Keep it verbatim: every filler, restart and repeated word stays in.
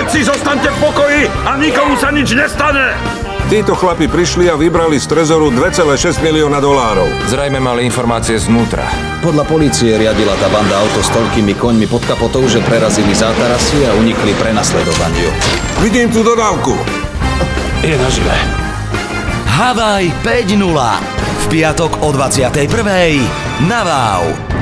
Všetci zostaňte v pokoji a nikomu sa nič nestane! Títo chlapi prišli a vybrali z trezoru dva celé šesť milióna dolárov. Zrejme mali informácie znútra. Podľa polície riadila tá banda auto s toľkými koňmi pod kapotou, že prerazili zátarasy a unikli prenasledovaniu. Vidím tú dodávku. Je nažive. Havaj päť nula. V piatok o dvadsiatej prvej na Wow.